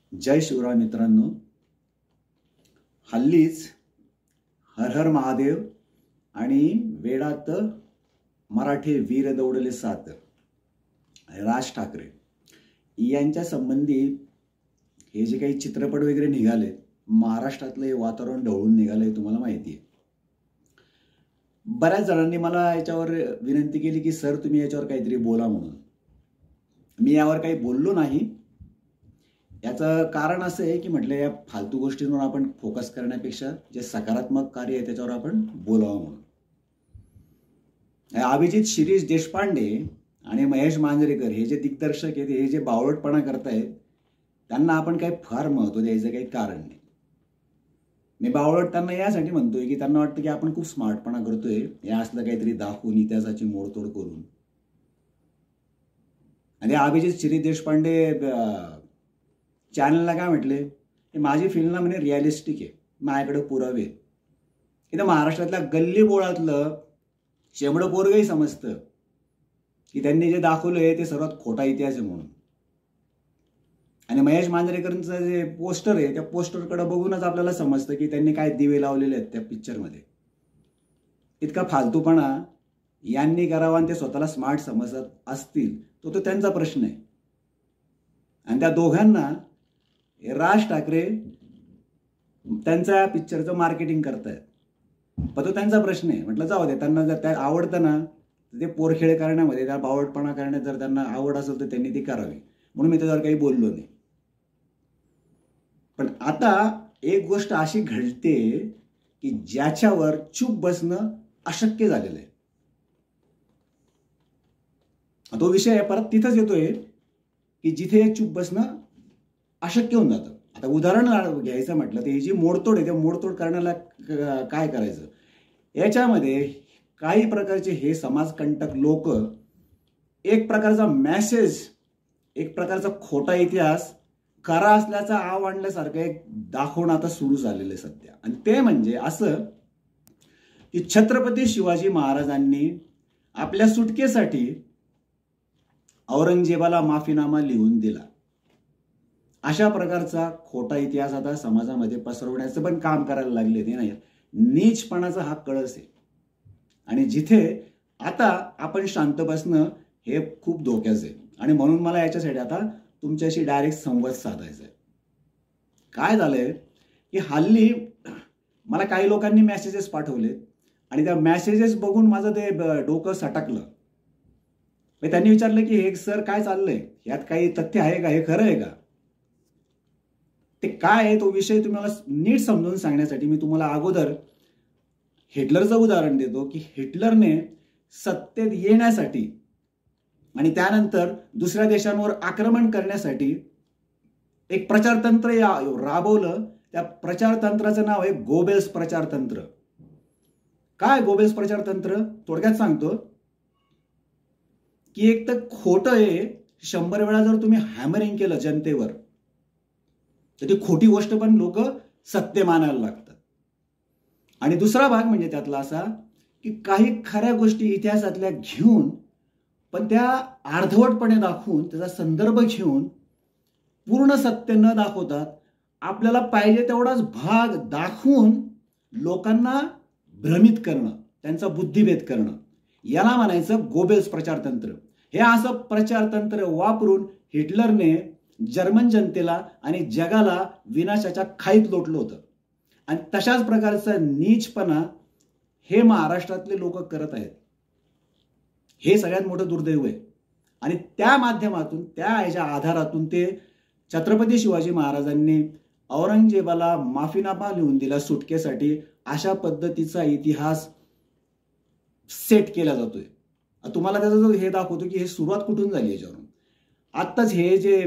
जय शिवराय मित्रांनो. हल्लीच हर हर महादेव आणि वेडात मराठे वीर दौडले सात राज ठाकरे यांच्या संबंधी हे जे काही चित्रपट वगैरे निघाले, महाराष्ट्रातलं हे वातावरण ढवळून निघालंय, तुम्हाला माहिती आहे. बऱ्याच जणांनी मला याच्यावर विनंती केली की सर तुम्ही याच्यावर काहीतरी बोला म्हणून. मी यावर काही बोललो नाही. याचं कारण असं आहे की म्हटलं या फालतू गोष्टींवर आपण फोकस करण्यापेक्षा जे सकारात्मक कार्य आहे त्याच्यावर आपण बोलावं म्हणून. अभिजित शिरीष देशपांडे आणि महेश मांजरेकर हे जे दिग्दर्शक आहेत, हे जे बावळटपणा करतायत, त्यांना आपण काही फार महत्त्व द्यायचं काही कारण नाही. मी बावळट त्यांना यासाठी म्हणतोय की त्यांना वाटतं की आपण खूप स्मार्टपणा करतोय, या असलं काहीतरी दाखवून इतिहासाची मोडतोड करून. आणि अभिजित शिरीष देशपांडे चॅनलला काय म्हटले, हे माझी फिल्म ना म्हणे रिअलिस्टिक आहे, माझ्याकडे पुरावे. इथं महाराष्ट्रातल्या गल्ली बोळातलं शेंबडं पोरगंही समजतं की त्यांनी जे दाखवलंय ते सर्वात खोटा इतिहास आहे म्हणून. आणि महेश मांजरेकरांचं जे पोस्टर आहे त्या पोस्टरकडे बघूनच आपल्याला समजतं की त्यांनी काय दिवे लावलेले आहेत त्या पिक्चरमध्ये. इतका फालतूपणा यांनी करावा आणि ते स्वतःला स्मार्ट समजत असतील तो त्यांचा प्रश्न आहे. आणि त्या दोघांना राज ठाकरे त्यांच्या पिक्चरचं मार्केटिंग करतायत, पण तो त्यांचा प्रश्न आहे. म्हटलं जाऊ दे, त्यांना जर त्या आवडतं ना तर ते पोरखेळ करण्यामध्ये, त्या बावळटपणा करण्यात जर त्यांना आवड असेल तर त्यांनी ती करावी, म्हणून मी त्याच्यावर काही बोललो नाही. पण आता एक गोष्ट अशी घडते की ज्याच्यावर चूप बसणं अशक्य झालेलं आहे. तो विषय परत तिथंच येतोय की जिथे चूप बसणं अशक्य होऊन जातं. आता उदाहरण घ्यायचं म्हटलं तर ही जी मोडतोड आहे, त्या मोडतोड करण्याला काय करायचं, याच्यामध्ये काही प्रकारचे हे समाजकंटक लोक एक प्रकारचा मेसेज, एक प्रकारचा खोटा इतिहास खरा असल्याचा आव आणल्यासारखं एक दाखवणं आता सुरू झालेलं आहे सध्या. आणि ते म्हणजे असं की छत्रपती शिवाजी महाराजांनी आपल्या सुटकेसाठी औरंगजेबाला माफीनामा लिहून दिला, अशा प्रकारचा खोटा इतिहास आता समाजामध्ये पसरवण्याचं पण काम करायला लागले. ते नाही, नीचपणाचा हा कळस आहे. आणि जिथे आता आपण शांत बसणं हे खूप धोक्याचं आहे. आणि म्हणून मला याच्यासाठी आता तुमच्याशी डायरेक्ट संवाद साधायचा आहे. काय झालंय की हल्ली मला काही लोकांनी मेसेजेस पाठवले आणि त्या मेसेजेस बघून माझं ते डोकं सटकलं. त्यांनी विचारलं की हे सर काय चाललंय, यात काही तथ्य आहे का, हे खरं आहे का. ते काय आहे तो विषय तुम्हाला नीट समजून सांगण्यासाठी मी तुम्हाला अगोदर हिटलरचं उदाहरण देतो की हिटलरने सत्तेत येण्यासाठी आणि त्यानंतर दुसऱ्या देशांवर आक्रमण करण्यासाठी एक प्रचारतंत्र राबवलं. त्या प्रचारतंत्राचं नाव आहे गोबेल्स प्रचारतंत्र. काय गोबेल्स प्रचारतंत्र, थोडक्यात सांगतो की एक तर खोटं आहे, 100 वेळा जर तुम्ही हॅमरिंग केलं जनतेवर तर ती खोटी गोष्ट पण लोक सत्य मानायला लागतात. आणि दुसरा भाग म्हणजे त्यातला असा की काही खऱ्या गोष्टी इतिहासातल्या घेऊन पण त्या अर्धवटपणे दाखवून, त्याचा संदर्भ घेऊन पूर्ण सत्य न दाखवतात आपल्याला पाहिजे तेवढाच भाग दाखवून लोकांना भ्रमित करणं, त्यांचा बुद्धिभेद करणं, याला म्हणायचं गोबेल्स प्रचारतंत्र. हे असं प्रचारतंत्र वापरून हिटलरने जर्मन जनतेला आणि जगाला विनाशाच्या खाईत लोटलं होतं. आणि तशाच प्रकारचा नीचपणा हे महाराष्ट्रातले लोक करत आहेत. हे सगळ्यात मोठं दुर्दैव आहे. आणि त्या माध्यमातून, त्या ह्याच्या आधारातून ते छत्रपती शिवाजी महाराजांनी औरंगजेबाला माफीनामा लिहून दिला सुटकेसाठी, अशा पद्धतीचा इतिहास सेट केला जातोय. तुम्हाला त्याचा जो हे दाखवतो की हे सुरुवात कुठून झाली याच्यावरून. आत्ताच हे जे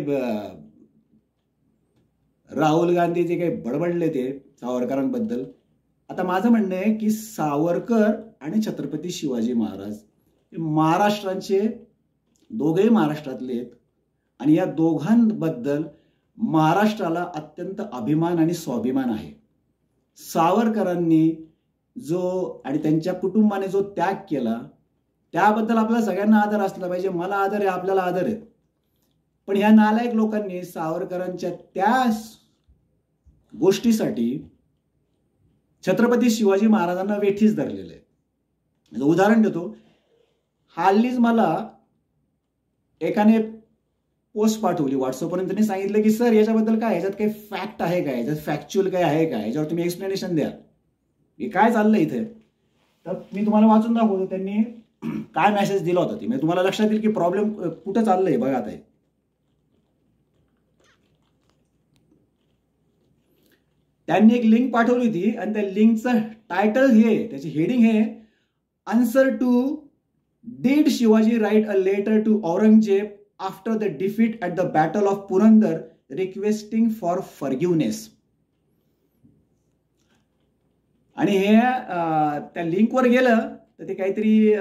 राहुल गांधी जे काही बडबडले ते सावरकरांबद्दल, आता माझं म्हणणं आहे की सावरकर आणि छत्रपती शिवाजी महाराज महाराष्ट्राचे दोघेही महाराष्ट्रातले आहेत. आणि या दोघांबद्दल महाराष्ट्राला अत्यंत अभिमान आणि स्वाभिमान आहे. सावरकरांनी जो आणि त्यांच्या कुटुंबाने जो त्याग केला त्याबद्दल आपल्याला सगळ्यांना आदर असला पाहिजे. मला आदर आहे, आपल्याला आदर आहे. पण ह्या नालायक लोकांनी सावरकरांच्या त्या गोष्टीसाठी छत्रपती शिवाजी महाराजांना वेठीस धरलेलं आहे. उदाहरण देतो. हल्लीच मला एकाने पोस्ट पाठवली व्हॉट्सअपवरून. त्यांनी सांगितलं की सर याच्याबद्दल काय, याच्यात काही फॅक्ट आहे का, याच्यात फॅक्च्युअल काय आहे का, याच्यावर तुम्ही एक्सप्लेनेशन द्या, हे काय चाललं इथे. तर मी तुम्हाला वाचून दाखवतो त्यांनी काय मेसेज दिला होता. ती म्हणजे तुम्हाला लक्षात येईल की प्रॉब्लेम कुठं चाललंय. बघा आता त्यांनी एक लिंक पाठवली होती आणि त्या लिंकचं टायटल हे, त्याची हेडिंग हे, answer to did Shivaji write a letter to Aurangzeb after the defeat at the battle of Purandar requesting for forgiveness. आणि हे त्या लिंकवर गेलं तर ते काहीतरी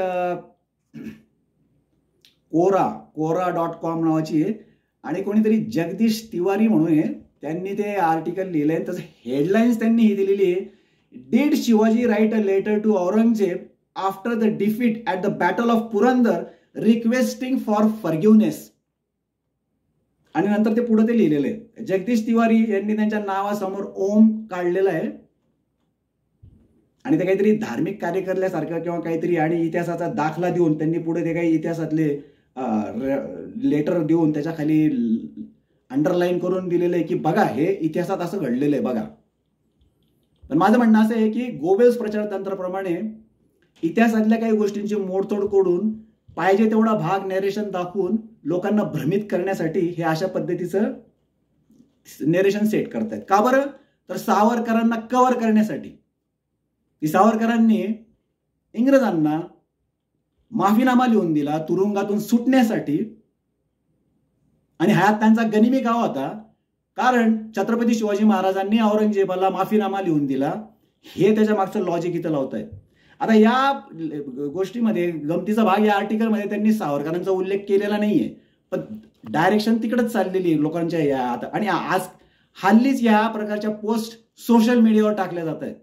कोरा.com नावाची आहे आणि कोणीतरी जगदीश तिवारी म्हणून आहे, त्यांनी ते आर्टिकल लिहिलंय. त्याचं हेडलाईन्स त्यांनी ही दिलेली आहे, did Shivaji write a letter to Aurangzeb after the defeat at the battle of Purandar requesting for forgiveness. आणि नंतर ते पुढे ते लिहिलेलं आहे. जगदीश तिवारी यांनी त्यांच्या नावासमोर ओम काढलेला आहे आणि ते काहीतरी धार्मिक कार्य करल्यासारखं किंवा काहीतरी आणि इतिहासाचा दाखला देऊन त्यांनी पुढे ते काही इतिहासातले लेटर देऊन त्याच्या खाली अंडरलाईन करून दिलेलं आहे की बघा हे इतिहासात असं घडलेलं आहे बघा. पण माझं म्हणणं असं आहे की गोबेल्स प्रचार तंत्राप्रमाणे इतिहासातल्या काही गोष्टींची मोडतोड करून पाहिजे तेवढा भाग नरेशन दाखवून लोकांना भ्रमित करण्यासाठी हे अशा पद्धतीचं नरेशन सेट करतायत. का बरं? तर सावरकरांना कव्हर करण्यासाठी. सावरकरांनी इंग्रजांना माफीनामा लिहून दिला तुरुंगातून सुटण्यासाठी आणि हा त्यांचा गनिमी काळ होता, कारण छत्रपती शिवाजी महाराजांनी औरंगजेबाला माफीनामा लिहून दिला. हे त्याच्या मागचं लॉजिक इथं लावतायत. आता या गोष्टीमध्ये गमतीचा भाग या आर्टिकलमध्ये त्यांनी सावरकरांचा उल्लेख केलेला नाहीये, पण डायरेक्शन तिकडेच चाललेली आहे लोकांच्या या आता. आणि आज हल्लीच या प्रकारच्या पोस्ट सोशल मीडियावर टाकल्या जात आहेत.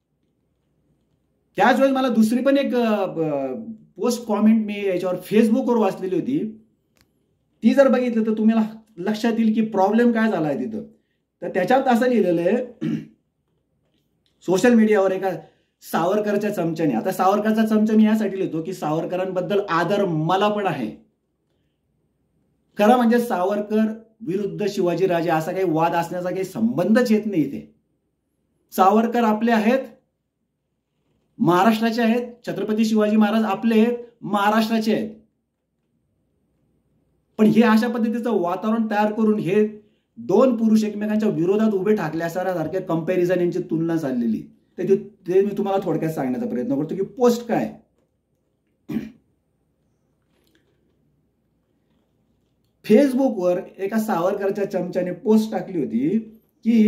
त्याच वेळेस मला दुसरी पण एक पोस्ट कॉमेंट मी याच्यावर फेसबुकवर वाचलेली होती. ती जर बघितलं तर तुम्हाला लक्षात येईल की प्रॉब्लेम काय झाला आहे तिथं. तर त्याच्यात असं लिहिलेलं आहे सोशल मीडियावर एका सावरकरच्या चमच्याने. आता सावरकरचा चमचा मी यासाठी लिहितो की सावरकरांबद्दल आदर मला पण आहे. खरं म्हणजे सावरकर विरुद्ध शिवाजीराजे असा काही वाद असण्याचा काही संबंधच येत नाही इथे. सावरकर आपले आहेत, महाराष्ट्राचे आहेत. छत्रपती शिवाजी महाराज आपले आहेत, महाराष्ट्राचे आहेत. पण हे अशा पद्धतीचं वातावरण तयार करून हे दोन पुरुष एकमेकांच्या विरोधात उभे ठाकल्यासारख्या कंपॅरिझन यांची तुलना चाललेली. ते मी तुम्हाला थोडक्यात सांगण्याचा प्रयत्न करतो की पोस्ट काय. फेसबुकवर एका सावरकरच्या चमच्याने पोस्ट टाकली होती की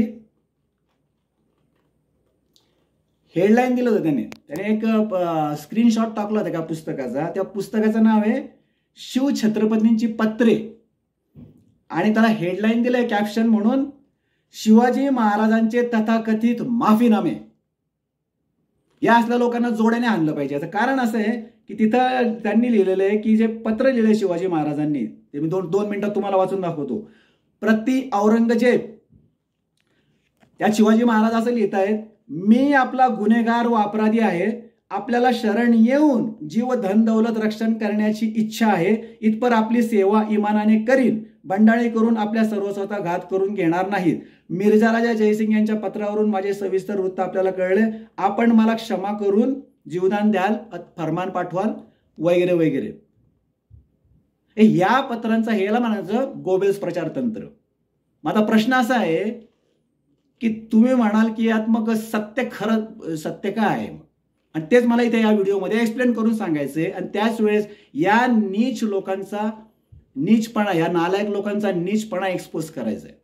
हेडलाईन दिलं होतं त्याने एक स्क्रीनशॉट टाकला होता एका पुस्तकाचा. त्या पुस्तकाचं नाव आहे शिवछत्रपतींची पत्रे आणि त्याला हेडलाईन दिलंय कॅप्शन म्हणून शिवाजी महाराजांचे तथाकथित माफीनामे. या असल्या लोकांना जोड्याने आणलं पाहिजे. याचं कारण असं आहे की तिथं त्यांनी लिहिलेलं आहे की जे पत्र लिहिले शिवाजी महाराजांनी ते मी दोन मिनिटात तुम्हाला वाचून दाखवतो. प्रति औरंगजेब. त्यात शिवाजी महाराज असं लिहित आहेत, मी आपला गुन्हेगार व अपराधी आहे. आपल्याला शरण येऊन जीव धन दौलत रक्षण करण्याची इच्छा आहे. इथपर आपली सेवा इमानाने करीन. बंडाळी करून आपल्या सर्वस्वाचा घात करून घेणार नाहीत. मिर्झा राजा जयसिंग यांच्या पत्रावरून माझे सविस्तर वृत्त आपल्याला कळले. आपण मला क्षमा करून जीवदान द्याल, फरमान पाठवाल वगैरे वगैरे. या पत्रांचा हेला म्हणायचं गोबेल्स प्रचार तंत्र. माझा प्रश्न असा आहे की तुम्ही म्हणाल की यात मग सत्य खरं सत्य काय आहे, आणि तेच मला इथे या व्हिडिओमध्ये एक्सप्लेन करून सांगायचंय. आणि त्याच वेळेस या नीच लोकांचा नीचपणा, या नालायक लोकांचा नीचपणा एक्सपोज करायचा आहे.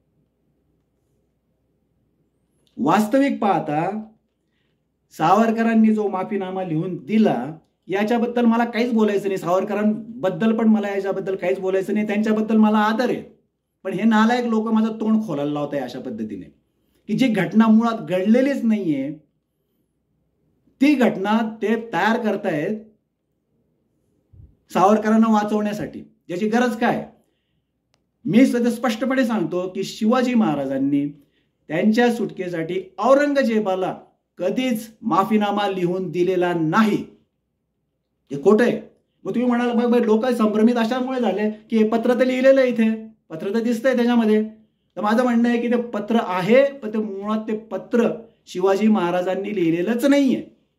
वास्तविक पाहता सावरकरांनी जो माफीनामा लिहून दिला याच्याबद्दल मला काहीच बोलायचं नाही. सावरकरांबद्दल पण मला याच्याबद्दल काहीच बोलायचं नाही. त्यांच्याबद्दल मला आदर आहे. पण हे नालायक लोक माझं तोंड खोलायला लावत आहे अशा पद्धतीने की जी घटना मुळात घडलेलीच नाहीये ती घटना ते तयार करतायत सावरकरांना वाचवण्यासाठी. ज्याची गरज काय? मी सध्या स्पष्टपणे सांगतो की शिवाजी महाराजांनी त्यांच्या सुटकेसाठी औरंगजेबाला कधीच माफीनामा लिहून दिलेला नाही. हे खोटं आहे. मग तुम्ही म्हणाल मग लोक संभ्रमित अशामुळे झाले की हे पत्र तर लिहिलेलं आहे, इथे पत्र तर दिसतंय त्याच्यामध्ये. तर माझं म्हणणं आहे की ते पत्र आहे, पण ते मुळात ते पत्र शिवाजी महाराजांनी लिहिलेलंच नाहीये.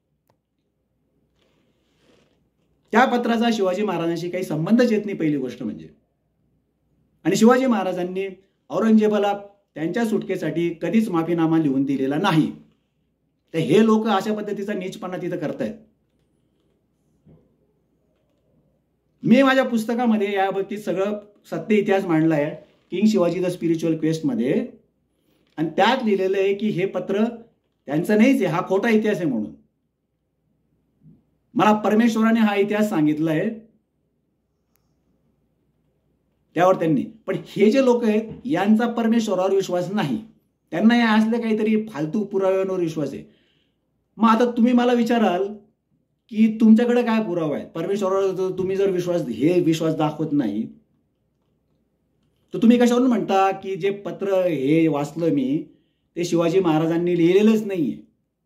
त्या पत्राचा शिवाजी महाराजांशी काही संबंधच येत नाही, पहिली गोष्ट म्हणजे. आणि शिवाजी महाराजांनी औरंगजेबाला त्यांच्या सुटकेसाठी कधीच माफीनामा लिहून दिलेला नाही. तर हे लोक अशा पद्धतीचा नीचपणा तिथं करतायत. मी माझ्या पुस्तकामध्ये या बाबतीत सगळं सत्य इतिहास मांडला आहे, king Shivaji the spiritual quest मध्ये. आणि त्यात लिहिलेलं आहे की हे पत्र त्यांचं नाहीच आहे, हा खोटा इतिहास आहे म्हणून. मला परमेश्वराने हा इतिहास सांगितला आहे त्यावर त्यांनी. पण हे जे लोक आहेत यांचा परमेश्वरावर विश्वास नाही, त्यांना या असले काहीतरी फालतू पुराव्यांवर विश्वास आहे. मग आता तुम्ही मला विचाराल की तुमच्याकडे काय पुरावा आहे? परमेश्वरावर तुम्ही जर विश्वास दाखवत नाही तर तुम्ही कशावरून म्हणता की जे पत्र हे वाचलं मी ते शिवाजी महाराजांनी लिहिलेलंच नाहीये?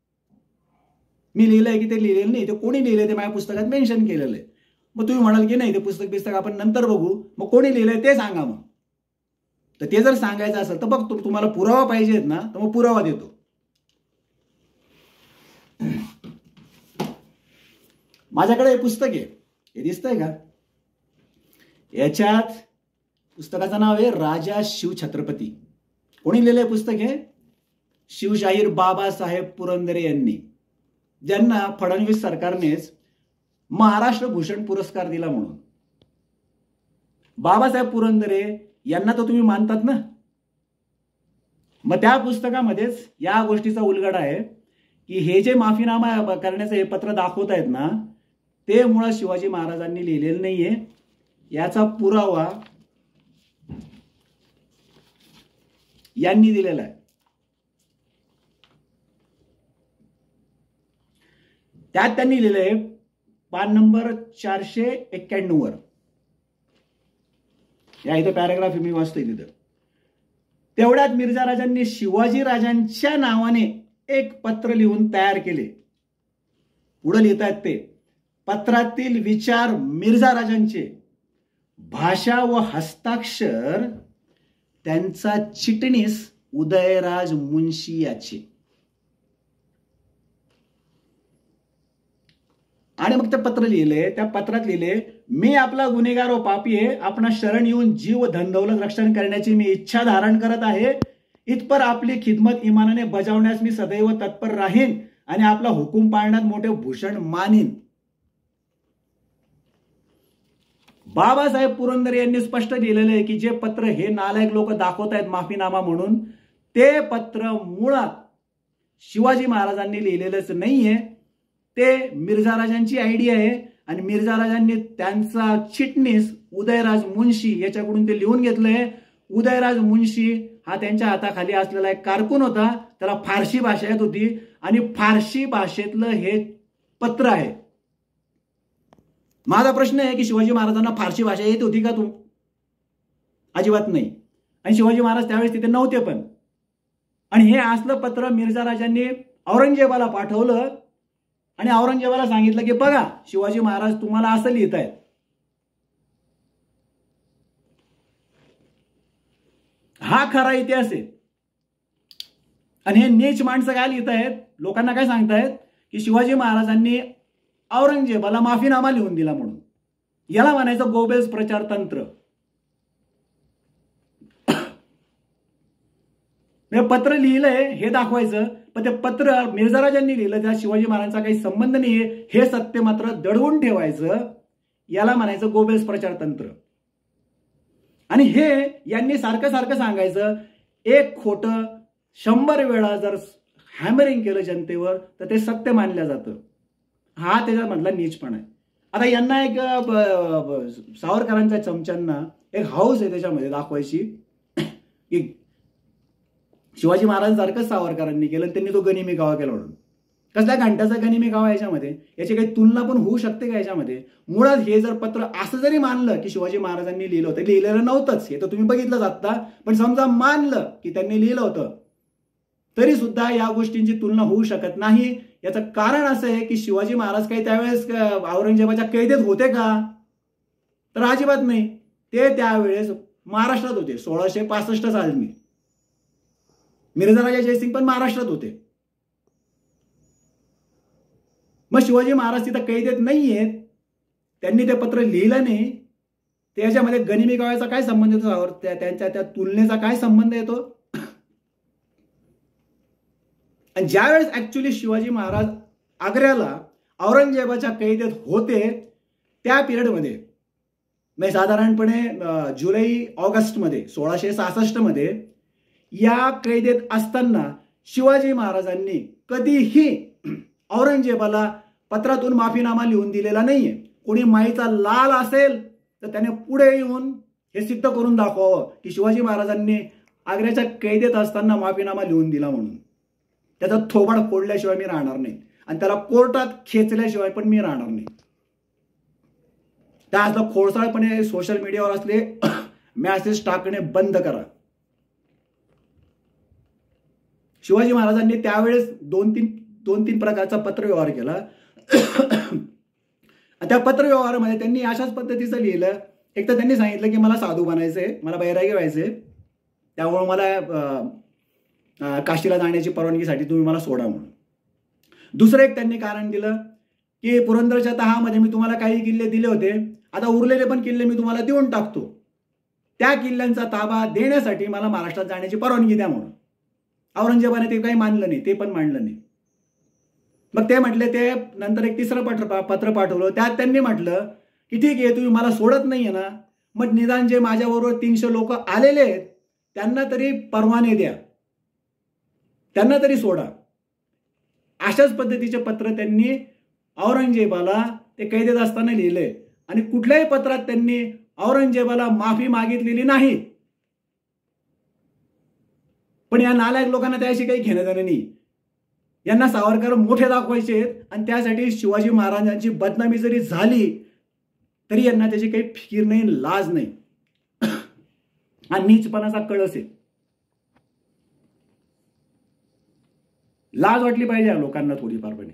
मी लिहिलंय की ते लिहिलेलं नाही, ते कोणी लिहिलंय ते माझ्या पुस्तकात मेन्शन केलेलं आहे. मग तुम्ही म्हणाल की नाही ते पुस्तक आपण नंतर बघू, मग कोणी लिहिलंय ते सांगा. मग तर ते जर सांगायचं असेल तर बघ, तुम्हाला पुरावा पाहिजेत ना, तर मग पुरावा देतो. माझ्याकडे हे पुस्तक आहे, हे दिसतंय का? याच्यात पुस्तकाचं नाव आहे राजा शिवछत्रपती. कोणी लिहिलंय पुस्तक? हे शिवशाहीर बाबासाहेब पुरंदरे यांनी, ज्यांना फडणवीस सरकारनेच महाराष्ट्र भूषण पुरस्कार दिला म्हणून. बाबासाहेब पुरंदरे यांना तर तुम्ही मानतात ना. मग त्या पुस्तकामध्येच या गोष्टीचा उलगडा आहे की हे जे माफीनामा करण्याचं हे पत्र दाखवत आहेत ना, ते मुळात शिवाजी महाराजांनी लिहिलेलं नाहीये. याचा पुरावा यांनी दिलेला आहे. त्यात त्यांनी लिहिलंय पान नंबर 491 वर. या इथे पॅराग्राफ मी वाचतोय तिथं. तेवढ्यात मिर्झा राजांनी शिवाजी राजांच्या नावाने एक पत्र लिहून तयार केले. पुढे लिहितात ते, पत्रातील विचार मिर्झा राजांचे, भाषा व हस्ताक्षर त्यांचा चिटणीस उदयराज मुन्शी याचे. आणि मग ते पत्र लिहिले, त्या पत्रात लिहिले, मी आपला गुन्हेगार व पापी आहे, आपणा शरण येऊन जीव धनदौलत रक्षण करण्याची मी इच्छा धारण करत आहे. इतपर आपली खिदमत इमानाने बजावण्यास मी सदैव तत्पर राहीन आणि आपला हुकूम पाळण्यात मोठे भूषण मानीन. बाबासाहेब पुरंदरे यांनी स्पष्ट लिहिलेलं आहे की जे पत्र हे नालायक लोक दाखवत आहेत माफीनामा म्हणून, ते पत्र मुळात शिवाजी महाराजांनी लिहिलेलंच नाहीये. ते मिर्झा राजांची आयडिया आहे आणि मिर्झा राजांनी त्यांचा चिटणीस उदयराज मुन्शी याच्याकडून ते लिहून घेतलंय. उदयराज मुन्शी हा त्यांच्या हाताखाली असलेला एक कारकून होता, त्याला फारसी भाषा येत होती आणि फारसी भाषेतलं हे पत्र आहे. माझा प्रश्न आहे की शिवाजी महाराजांना फारसी भाषा येत होती का? अजिबात नाही. आणि शिवाजी महाराज त्यावेळेस तिथे नव्हते पण. आणि हे असलं पत्र मिर्झा राजांनी औरंगजेबाला पाठवलं आणि औरंगजेबाला सांगितलं की बघा शिवाजी महाराज तुम्हाला असं लिहितायत. हा खरा इतिहास आहे. आणि हे नीच माणसं काय लिहित आहेत, लोकांना काय सांगतायत की शिवाजी महाराजांनी औरंगजेबाला माफीनामा लिहून दिला म्हणून. याला म्हणायचं गोबेल्स प्रचार तंत्र. पत्र लिहिलंय हे दाखवायचं, पण ते पत्र मिर्झा राजांनी लिहिलं, त्या शिवाजी महाराजांचा काही संबंध नाहीये हे सत्य मात्र दडवून ठेवायचं. याला म्हणायचं गोबेल्स प्रचार तंत्र. आणि हे यांनी सारखं सारखं सांगायचं. एक खोटं 100 वेळा जर हॅमरिंग केलं जनतेवर तर ते सत्य मानलं जातं. हा त्याच्यामधला नीचपणा आहे. आता यांना एक सावरकरांच्या चमच्यांना एक हाऊस आहे त्याच्यामध्ये दाखवायची की शिवाजी महाराजांसारखंच सावरकरांनी केलं, त्यांनी तो गनिमी कावा केला म्हणून. कसल्या घंट्याचा गनिमी कावा याच्यामध्ये, याची काही तुलना पण होऊ शकते का याच्यामध्ये? मुळात हे जर पत्र असं जरी मानलं की शिवाजी महाराजांनी लिहिलं होतं, लिहिलेलं नव्हतंच हे तर तुम्ही बघितलं आता, पण समजा मानलं की त्यांनी लिहिलं होतं, तरी सुद्धा या गोष्टींची तुलना होऊ शकत नाही. याचं कारण असं आहे की शिवाजी महाराज काही त्यावेळेस औरंगजेबाच्या कैदेत होते का? तर अजिबात नाही. ते त्यावेळेस महाराष्ट्रात होते. 1665 साली मिर्झा राजा जयसिंग पण महाराष्ट्रात होते. मग शिवाजी महाराज तिथं कैदेत नाहीयेत, त्यांनी ते पत्र लिहिलं नाही, त्याच्यामध्ये गनिमी काव्याचा काय संबंध येतो? त्यांच्या त्या तुलनेचा काय संबंध येतो? आणि ज्यावेळेस ऍक्च्युली शिवाजी महाराज आग्र्याला औरंगजेबाच्या कैदेत होते त्या पिरियडमध्ये, म्हणजे साधारणपणे जुलै ऑगस्टमध्ये 1666 मध्ये या कैदेत असताना शिवाजी महाराजांनी कधीही औरंगजेबाला पत्रातून माफीनामा लिहून दिलेला नाहीये. कोणी माईचा लाल असेल तर त्याने पुढे येऊन हे सिद्ध करून दाखवावं की शिवाजी महाराजांनी आग्र्याच्या कैदेत असताना माफीनामा लिहून दिला म्हणून. त्याचा थोबाड फोडल्याशिवाय मी राहणार नाही आणि त्याला कोर्टात खेचल्याशिवाय पण मी राहणार नाही. त्या असलं खोडसाळपणे सोशल मीडियावर असले मॅसेज टाकणे बंद करा. शिवाजी महाराजांनी त्यावेळेस दोन तीन प्रकारचा पत्रव्यवहार केला. त्या पत्रव्यवहारामध्ये त्यांनी अशाच पद्धतीचं लिहिलं. एक तर त्यांनी सांगितलं की मला साधू बनायचंय, मला बैरागी व्हायचंय, त्यामुळे मला काशीला जाण्याची परवानगीसाठी तुम्ही मला सोडा म्हणून. दुसरं एक त्यांनी कारण दिलं की पुरंदरच्या तहामध्ये मी तुम्हाला काही किल्ले दिले होते, आता उरलेले पण किल्ले मी तुम्हाला देऊन टाकतो, त्या किल्ल्यांचा ताबा देण्यासाठी मला महाराष्ट्रात जाण्याची परवानगी द्या म्हणून. औरंगजेबाने ते काही मानलं नाही, ते पण मांडलं नाही. मग ते म्हटले, ते नंतर एक तिसरं पत्र पाठवलं, त्यात त्यांनी म्हटलं की ठीक आहे, तुम्ही मला सोडत नाहीये ना, मग निदान जे माझ्याबरोबर 300 लोक आलेले आहेत त्यांना तरी परवाने द्या, त्यांना तरी सोडा. अशाच पद्धतीचे पत्र त्यांनी औरंगजेबाला ते कैदेत असताना लिहिले आणि कुठल्याही पत्रात त्यांनी औरंगजेबाला माफी मागितलेली नाही. पण या नालायक लोकांना त्याशी काही घेणं देणं नाही. यांना सावरकर मोठे दाखवायचे आणि त्यासाठी शिवाजी महाराजांची बदनामी जरी झाली तरी यांना त्याची काही फिकीर नाही, लाज नाही आणि नीचपणाचा कळस आहे. लाज वाटली पाहिजे या लोकांना थोडीफारपणे.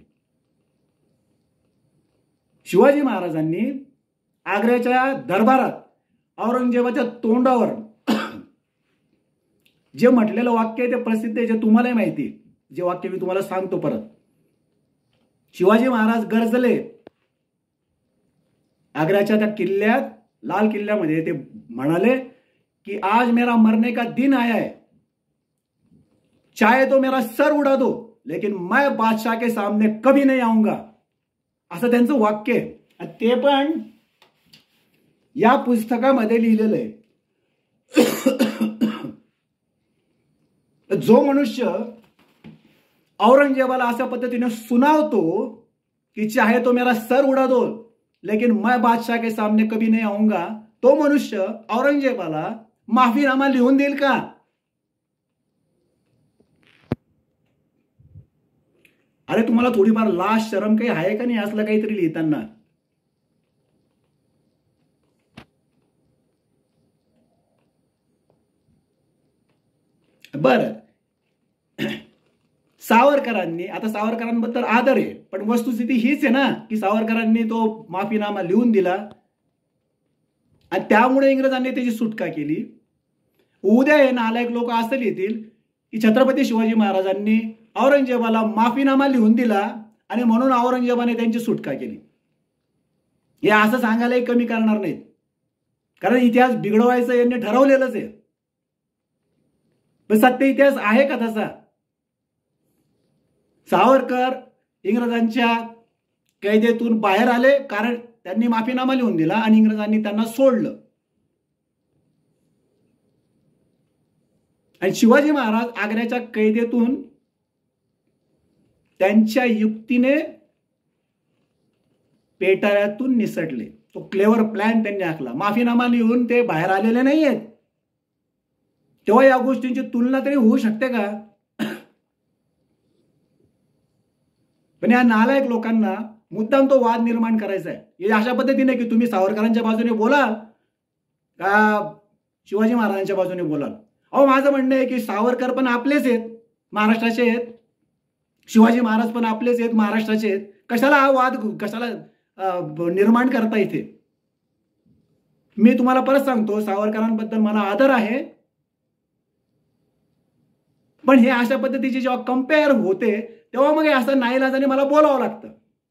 शिवाजी महाराजांनी आग्र्याच्या दरबारात औरंगजेबाच्या तोंडावर जे म्हटलेलं वाक्य आहे ते प्रसिद्ध आहे, जे तुम्हालाही माहिती, जे वाक्य मी तुम्हाला सांगतो परत. शिवाजी महाराज गरजले आग्र्याच्या त्या किल्ल्यात, लाल किल्ल्यामध्ये, ते म्हणाले की आज मेरा मरने का दिन आया है, चाहे तो मेरा सर उड़ा दो लेकिन मैं बादशाह के सामने कभी नहीं आऊंगा, असं त्यांचं वाक्य आहे. ते पण या पुस्तकामध्ये लिहिलेलं आहे. जो मनुष्य औरंगजेबाला अशा पद्धतीने सुनावतो कि चाहे तो मेरा सर उड़ा दो लेकिन मैं बादशाह के सामने कभी नहीं आऊंगा, तो मनुष्य औरंगजेबाला माफीनामा लिहून देईल का? अरे तुम्हाला थोडीफार लाज शरम काही आहे का नाही असलं काहीतरी लिहिताना? बरं, सावरकरांनी, आता सावरकरांबद्दल आदर आहे पण वस्तुस्थिती हीच आहे ना की सावरकरांनी तो माफीनामा लिहून दिला आणि त्यामुळे इंग्रजांनी त्याची सुटका केली. उद्या हे नालायक लोक असं लिहितील की छत्रपती शिवाजी महाराजांनी औरंगजेबाला माफीनामा लिहून दिला आणि म्हणून औरंगजेबाने त्यांची सुटका केली. हे असं सांगायलाही कमी करणार नाहीत, कारण इतिहास बिघडवायचं यांनी ठरवलेलंच आहे. पण सत्य इतिहास आहे का तसा? सावरकर इंग्रजांच्या कैदेतून बाहेर आले कारण त्यांनी माफीनामा लिहून दिला आणि इंग्रजांनी त्यांना सोडलं. आणि शिवाजी महाराज आग्र्याच्या कैदेतून त्यांच्या युक्तीने पेटाऱ्यातून निसटले. तो क्लेवर प्लॅन त्यांनी आखला. माफीनामा लिहून ते बाहेर आलेले नाहीयेत. तेव्हा या गोष्टींची तुलना तरी होऊ शकते का? पण या नालायक लोकांना मुद्दाम तो वाद निर्माण करायचा आहे. अशा पद्धतीने की तुम्ही सावरकरांच्या बाजूने बोलाल का शिवाजी महाराजांच्या बाजूने बोलाल. अहो माझं म्हणणं आहे की सावरकर पण आपलेच आहेत, महाराष्ट्राचे आहेत. शिवाजी महाराज पण आपलेच आहेत, महाराष्ट्राचे आहेत. कशाला हा वाद कशाला निर्माण करता इथे. मी तुम्हाला परत सांगतो, सावरकरांबद्दल मला आदर आहे, पण हे अशा पद्धतीचे जेव्हा कम्पेअर होते तेव्हा मग असं नाईलाजाने मला बोलावं लागतं.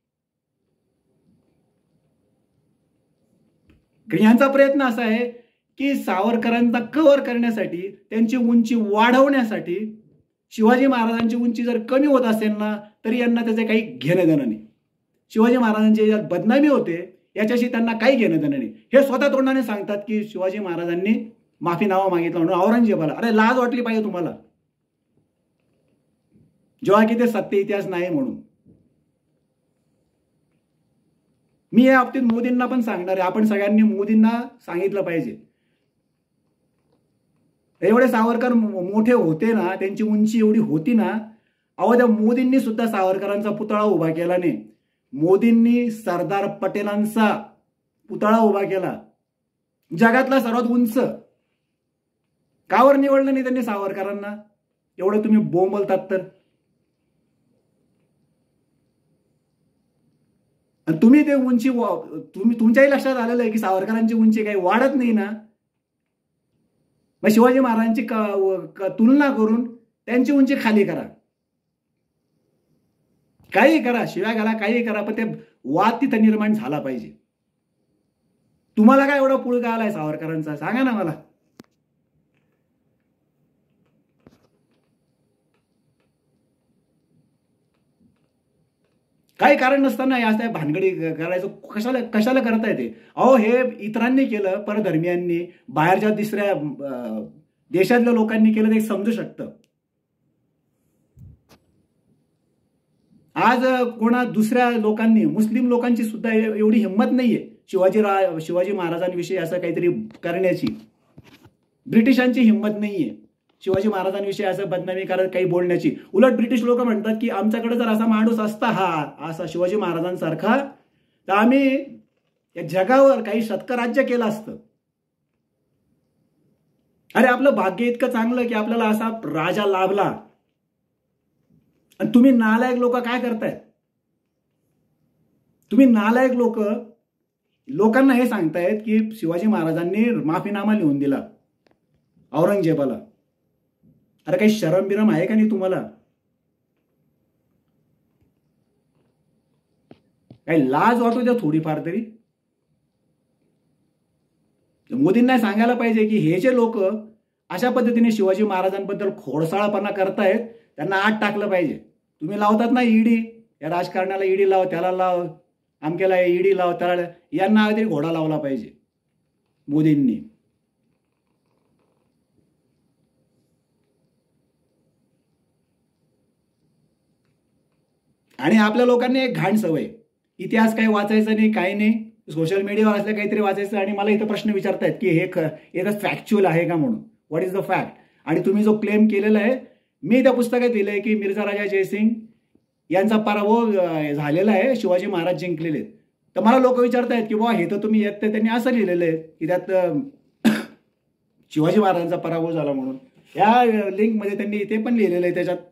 यांचा प्रयत्न असा आहे की सावरकरांचा कव्हर करण्यासाठी, त्यांची उंची वाढवण्यासाठी, शिवाजी महाराजांची उंची जर कमी होत असेल ना तरी यांना त्याचे काही घेणं देणं नाही. शिवाजी महाराजांची बदनामी होते याच्याशी त्यांना काही घेणं देणं नाही. हे स्वतः तोंडाने सांगतात की शिवाजी महाराजांनी माफीनामा मागितला म्हणून औरंगजेबाला. अरे लाज वाटली पाहिजे तुम्हाला, जेव्हा की ते सत्य इतिहास नाही म्हणून. मी या बाबतीत मोदींना पण सांगणार आहे, आपण सगळ्यांनी मोदींना सांगितलं पाहिजे. एवढे सावरकर मोठे होते ना, त्यांची उंची एवढी होती ना, अहो त्या मोदींनी सुद्धा सावरकरांचा पुतळा उभा केला नाही. मोदींनी सरदार पटेलांचा पुतळा उभा केला, जगातला सर्वात उंच. कावर निवडलं नाही त्यांनी सावरकरांना? एवढं तुम्ही बोंबलतात तर. आणि तुम्ही ते उंची तुमच्याही लक्षात आलेलं आहे की सावरकरांची उंची काही वाढत नाही ना. मग शिवाजी महाराजांची तुलना करून त्यांची उंची खाली करा, काही करा, शिव्या घाला, काही करा, पण ते वाद तिथं निर्माण झाला पाहिजे. तुम्हाला काय एवढा पुळका आलाय सावरकरांचा, सांगा ना मला. काही कारण नसताना या भानगडी करायचं कशाला करता येते. अहो हे इतरांनी केलं, परधर्मियांनी, बाहेरच्या तिसऱ्या देशातल्या लोकांनी केलं ते समजू शकतं. आज कोणा दुसऱ्या लोकांनी, मुस्लिम लोकांची सुद्धा एवढी हिंमत नाहीये शिवाजी महाराजांविषयी असं काहीतरी करण्याची. ब्रिटिशांची हिंमत नाहीये शिवाजी महाराजांविषयी असं बदनामी करत काही बोलण्याची. उलट ब्रिटिश लोक म्हणतात की आमच्याकडे जर असा माणूस असता, हा असा शिवाजी महाराजांसारखा, तर आम्ही या जगावर काही शतकराज्य केलं असतं. अरे आपलं भाग्य इतकं चांगलं की आपल्याला असा राजा लाभला. आणि तुम्ही नालायक लोक काय करतायत? तुम्ही नालायक लोकांना हे सांगतायत की शिवाजी महाराजांनी माफीनामा लिहून दिला औरंगजेबाला. अरे काही शरम बिरम आहे का नाही तुम्हाला? काही लाज वाटू द्या थोडीफार तरी. मोदींना सांगायला पाहिजे की हे जे लोक अशा पद्धतीने शिवाजी महाराजांबद्दल खोडसाळपणा करतायत त्यांना आत टाकलं पाहिजे. तुम्ही लावतात ना ईडी, या राजकारणाला ईडी लाव, त्याला लाव, आमक्याला ईडी लाव, त्याला, यांना तरी घोडा लावला पाहिजे मोदींनी. आणि आपल्या लोकांनी एक घाण सवय, इतिहास काही वाचायचं नाही, काही नाही, सोशल मीडियावर असल्या काहीतरी वाचायचं. आणि मला इथं प्रश्न विचारतायत की हे फॅक्च्युअल आहे का म्हणून, व्हॉट इज द फॅक्ट. आणि तुम्ही जो क्लेम केलेला आहे, मी त्या पुस्तकात लिहिलंय की मिर्झा राजा जयसिंग यांचा पराभव झालेला आहे, शिवाजी महाराज जिंकलेले. तर मला लोक विचारतायत की बाबा हे तर तुम्ही येत, त्यांनी असं लिहिलेलं आहे की त्यात शिवाजी महाराजांचा पराभव झाला म्हणून. या लिंकमध्ये त्यांनी ते पण लिहिलेलं आहे. त्याच्यात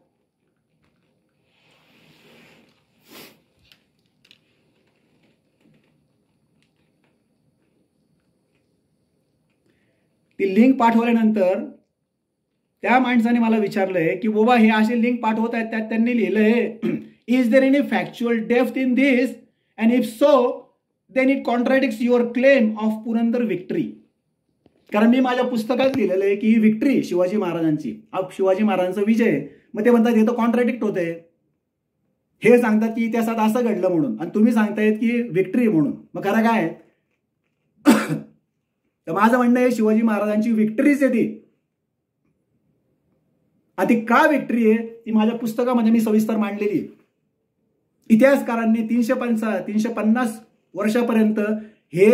ती लिंक पाठवल्यानंतर त्या माणसाने मला विचारलंय की बाबा हे असे लिंक पाठवत आहेत, त्यात त्यांनी लिहिलंय is there any factual depth in this and if so then it contradicts your claim of Purandar victory. कारण मी माझ्या पुस्तकात लिहिलेलं आहे की ही विक्ट्री शिवाजी महाराजांची, शिवाजी महाराजांचा विजय. मग ते म्हणतात हे तर कॉन्ट्राडिक्ट होते. हे सांगतात की इतिहासात असं घडलं म्हणून, आणि तुम्ही सांगतायत की विक्ट्री म्हणून. मग खरं काय? तर माझं म्हणणं आहे शिवाजी महाराजांची विक्ट्रीच आहे ती. ती का विक्ट्री आहे ती माझ्या पुस्तकामध्ये मी सविस्तर मांडलेली. इतिहासकारांनी 350 वर्षापर्यंत हे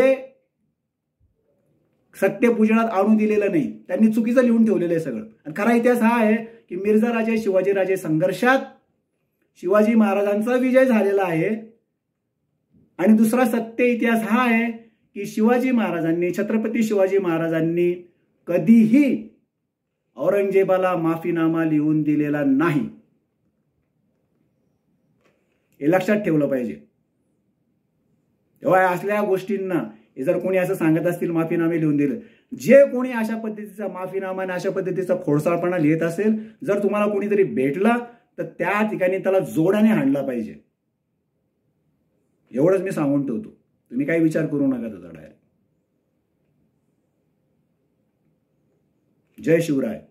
सत्य पूजनात आणू दिलेलं नाही, त्यांनी चुकीचं लिहून ठेवलेलं आहे सगळं. आणि खरा इतिहास हा आहे की मिर्झा राजे शिवाजीराजे संघर्षात शिवाजी महाराजांचा विजय झालेला आहे. आणि दुसरा सत्य इतिहास हा आहे की शिवाजी महाराजांनी, छत्रपती शिवाजी महाराजांनी कधीही औरंगजेबाला माफीनामा लिहून दिलेला नाही. हे लक्षात ठेवलं पाहिजे. तेव्हा असल्या गोष्टींना जर कोणी असं सांगत असतील माफीनामे लिहून दिले, जे कोणी अशा पद्धतीचा माफीनामा आणि अशा पद्धतीचा खोडसाळपणा लिहित असेल, जर तुम्हाला कोणीतरी भेटला तर त्या ठिकाणी त्याला जोडाने हाणला पाहिजे. एवढंच मी सांगून ठेवतो. तुम्ही काही विचार करू नका त्याचा डायरेक्ट. जय शिवराय.